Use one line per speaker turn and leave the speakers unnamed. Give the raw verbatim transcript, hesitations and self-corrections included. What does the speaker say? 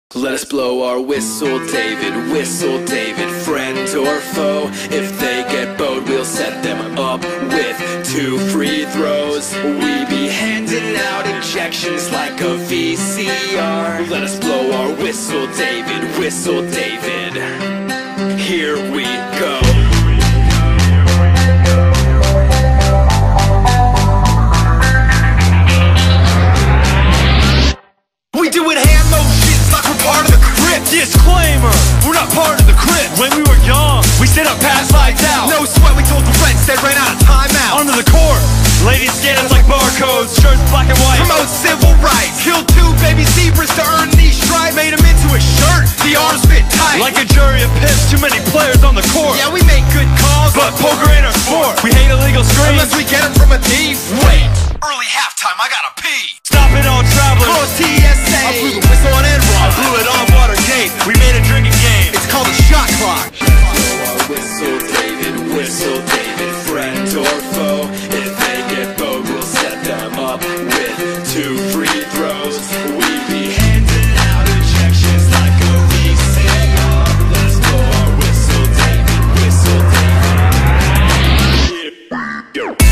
Let us blow our whistle, David, whistle, David, friend or foe. If they get bowed, we'll set them up with two free throws. We be handing out injections like a V C R. Let us blow our whistle, David, whistle, David. Here we go.
We do it hand motions like we're part of the crypt.
Disclaimer, we're not part of the crypt. When we were young, we stayed up past lights out.
No sweat, we told the Reds they ran out of timeout.
Onto the court, ladies scan us like barcodes, shirts black and white.
Promote civil rights, kill two baby zebras to earn these stripes. Made them into a shirt, the arms fit tight.
Like a jury of pimps, too many players on the court.
Yeah, we make good calls,
but poker ain't our sport. We hate illegal screens,
unless we get them from a thief. Wait, early halftime, I gotta pee.
Stopping all travelers,
call T S A. I blew the whistle on Enron.
I blew it on Watergate. We made a drinking game.
It's called a shot clock.
Whistle, David, whistle, David, friend or foe. If they get bowed, we'll set them up with two free throws. We be handing out injections like a V C R. Let's blow our whistle, David, whistle, David. Here we go.